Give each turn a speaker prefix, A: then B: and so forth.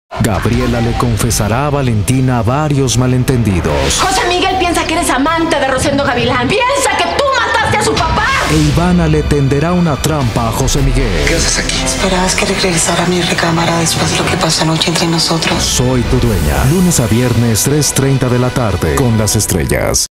A: Gabriela le confesará a Valentina varios malentendidos.
B: José Miguel piensa que eres amante de Rosendo Gavilán. Piensa que tú mataste a su papá.
A: E Ivana le tenderá una trampa a José Miguel.
C: ¿Qué haces aquí?
D: ¿Esperabas que regresara a mi recámara después de lo que pasó anoche entre nosotros?
A: Soy tu dueña. Lunes a viernes, 3:30 de la tarde, con Las Estrellas.